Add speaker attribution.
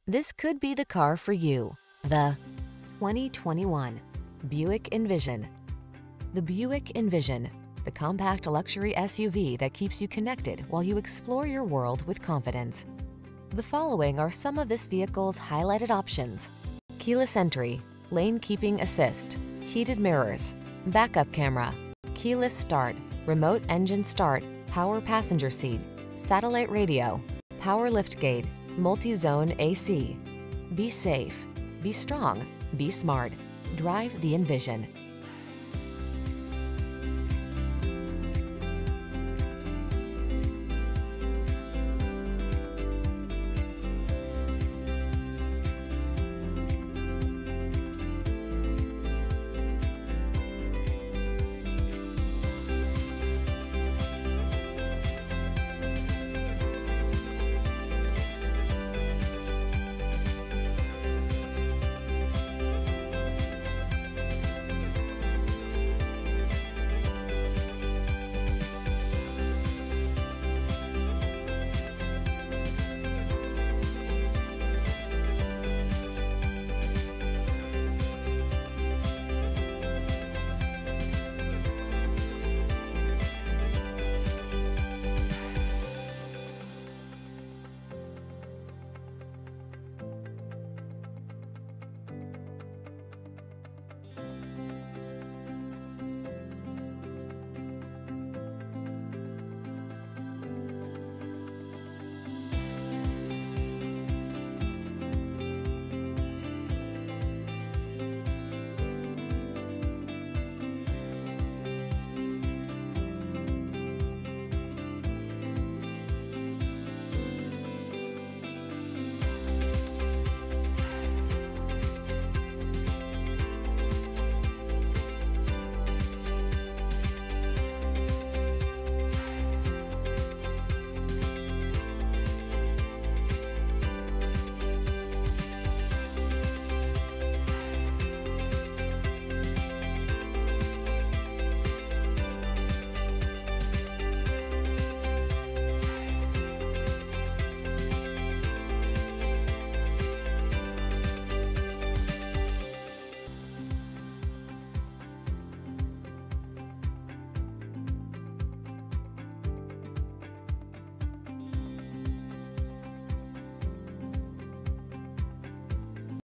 Speaker 1: This could be the car for you. The 2021 Buick Envision. The Buick Envision, the compact luxury SUV that keeps you connected while you explore your world with confidence. The following are some of this vehicle's highlighted options: keyless entry, lane keeping assist, heated mirrors, backup camera, keyless start, remote engine start, power passenger seat, satellite radio, power liftgate, multi-zone AC. Be safe, be strong, be smart. Drive the Envision.